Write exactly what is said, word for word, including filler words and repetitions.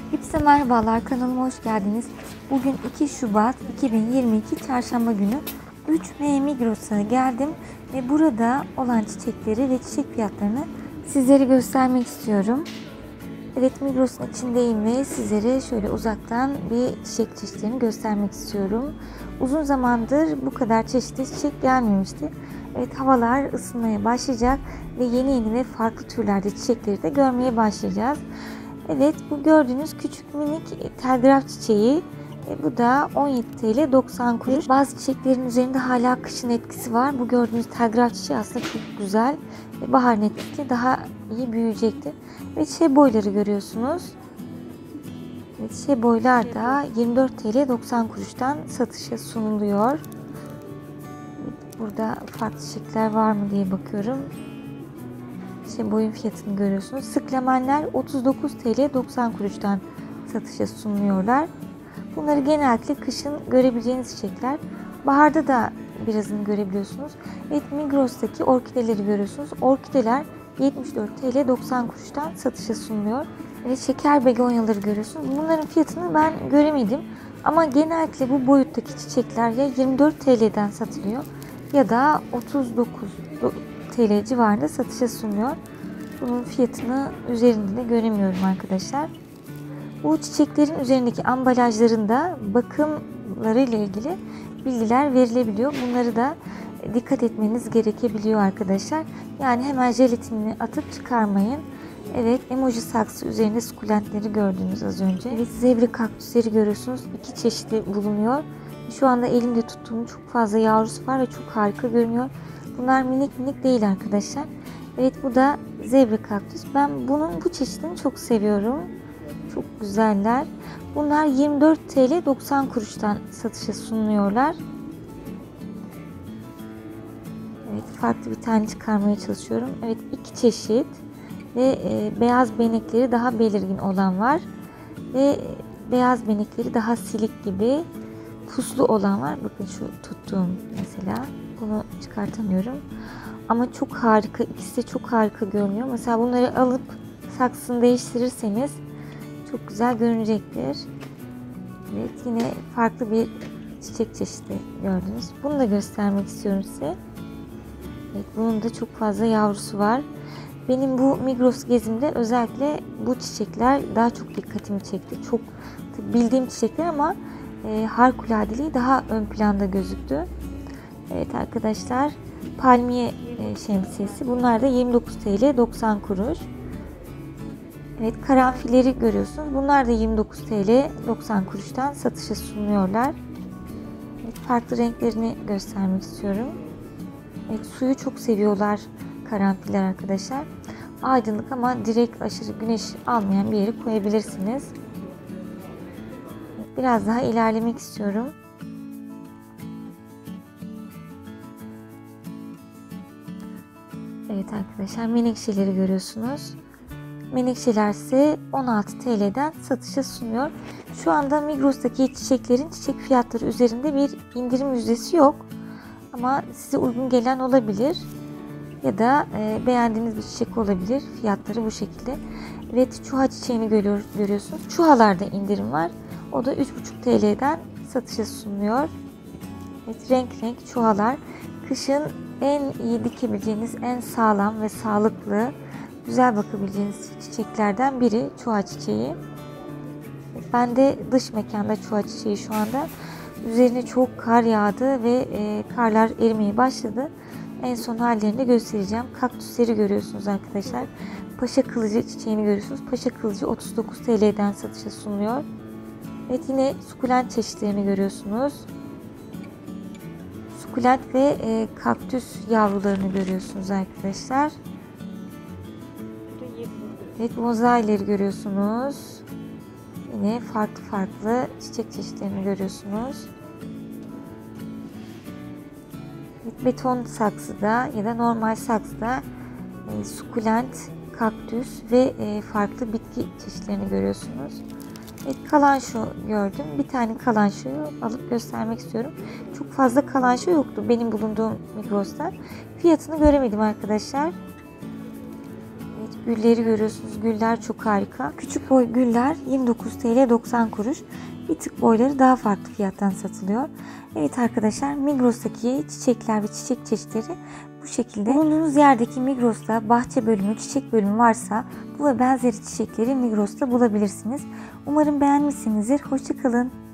Hepsi merhabalar, kanalıma hoş geldiniz. Bugün iki Şubat iki bin yirmi iki Çarşamba günü üç M Migros'a geldim ve burada olan çiçekleri ve çiçek fiyatlarını sizlere göstermek istiyorum. Evet, Migros'un içindeyim ve sizlere şöyle uzaktan bir çiçek çeşitlerini göstermek istiyorum. Uzun zamandır bu kadar çeşitli çiçek gelmemişti. Evet, havalar ısınmaya başlayacak ve yeni yeni ve farklı türlerde çiçekleri de görmeye başlayacağız. Evet, bu gördüğünüz küçük minik telgraf çiçeği. E, bu da on yedi TL doksan kuruş. Bazı çiçeklerin üzerinde hala kışın etkisi var. Bu gördüğünüz telgraf çiçeği aslında çok güzel. E, baharın etkisi daha iyi büyüyecektir. Ve çiçeği boyları görüyorsunuz. Evet, çiçeği boylar da yirmi dört TL doksan kuruştan satışa sunuluyor. Evet, burada farklı çiçekler var mı diye bakıyorum. İşte boyun fiyatını görüyorsunuz. Sıklamenler otuz dokuz TL doksan kuruştan satışa sunuluyorlar. Bunları genellikle kışın görebileceğiniz çiçekler. Baharda da birazını görebiliyorsunuz. Evet, Migros'taki orkideleri görüyorsunuz. Orkideler yetmiş dört TL doksan kuruştan satışa sunuluyor. Evet, şeker begonyaları görüyorsunuz. Bunların fiyatını ben göremedim. Ama genellikle bu boyuttaki çiçekler ya yirmi dört TL'den satılıyor ya da otuz dokuz TL civarında satışa sunuluyor. Bunun fiyatını üzerinde de göremiyorum arkadaşlar. Bu çiçeklerin üzerindeki ambalajlarında bakımları ile ilgili bilgiler verilebiliyor. Bunları da dikkat etmeniz gerekebiliyor arkadaşlar. Yani hemen jelatinini atıp çıkarmayın. Evet, emoji saksı üzerinde sukulentleri gördünüz az önce. Evet, zebra kaktüsleri görüyorsunuz. İki çeşidi bulunuyor. Şu anda elimde tuttuğum çok fazla yavrusu var ve çok harika görünüyor. Bunlar minik minik değil arkadaşlar. Evet, bu da zebra kaktüs. Ben bunun bu çeşidini çok seviyorum. Çok güzeller. Bunlar yirmi dört TL doksan kuruştan satışa sunuluyorlar. Evet, farklı bir tane çıkarmaya çalışıyorum. Evet, iki çeşit ve e, beyaz benekleri daha belirgin olan var ve e, beyaz benekleri daha silik gibi puslu olan var. Bakın şu tuttuğum mesela. Bunu çıkartamıyorum. Ama çok harika. İkisi de çok harika görünüyor. Mesela bunları alıp saksını değiştirirseniz çok güzel görünecektir. Evet, yine farklı bir çiçek çeşidi gördünüz. Bunu da göstermek istiyorum size. Evet, bunun da çok fazla yavrusu var. Benim bu Migros gezimde özellikle bu çiçekler daha çok dikkatimi çekti. Çok bildiğim çiçekler ama e, harikuladeliği daha ön planda gözüktü. Evet arkadaşlar, palmiye e, şemsiyesi. Bunlar da yirmi dokuz TL doksan kuruş. Evet, karanfilleri görüyorsunuz. Bunlar da yirmi dokuz TL doksan kuruştan satışa sunuluyorlar. Evet, farklı renklerini göstermek istiyorum. Evet, suyu çok seviyorlar karanfiller arkadaşlar. Aydınlık ama direkt aşırı güneş almayan bir yere koyabilirsiniz. Biraz daha ilerlemek istiyorum. Evet arkadaşlar, menekşeleri görüyorsunuz. Menekşeler ise on altı TL'den satışa sunuyor. Şu anda Migros'taki çiçeklerin çiçek fiyatları üzerinde bir indirim yüzdesi yok. Ama size uygun gelen olabilir. Ya da e, beğendiğiniz bir çiçek olabilir. Fiyatları bu şekilde. Evet, çuha çiçeğini görüyor, görüyorsunuz. Çuhalarda indirim var. O da üç buçuk TL'den satışa sunuluyor. Evet, renk renk çuhalar. Kışın en iyi dikebileceğiniz, en sağlam ve sağlıklı, güzel bakabileceğiniz çiçeklerden biri çuha çiçeği. Ben de dış mekanda çuha çiçeği şu anda. Üzerine çok kar yağdı ve e, karlar erimeye başladı. En son hallerini de göstereceğim. Kaktüsleri görüyorsunuz arkadaşlar. Paşa kılıcı çiçeğini görüyorsunuz. Paşa kılıcı otuz dokuz TL'den satışa sunuluyor. Evet, yine sukulent çeşitlerini görüyorsunuz. Sukulent ve e, kaktüs yavrularını görüyorsunuz arkadaşlar. Evet, mozaileri görüyorsunuz. Yine farklı farklı çiçek çeşitlerini görüyorsunuz. Evet, beton saksıda ya da normal saksıda e, sukulent, kaktüs ve e, farklı bitki çeşitlerini görüyorsunuz. Evet, kalanço gördüm. Bir tane kalançoyu alıp göstermek istiyorum. Çok fazla kalanço yoktu benim bulunduğum Migros'ta. Fiyatını göremedim arkadaşlar. Evet, gülleri görüyorsunuz. Güller çok harika. Küçük boy güller yirmi dokuz TL doksan kuruş. Bir tık boyları daha farklı fiyattan satılıyor. Evet arkadaşlar, Migros'taki çiçekler ve çiçek çeşitleri bu şekilde. Bulunduğunuz yerdeki Migros'ta bahçe bölümü, çiçek bölümü varsa bu ve benzeri çiçekleri Migros'ta bulabilirsiniz. Umarım beğenmişsinizdir. Hoşça kalın.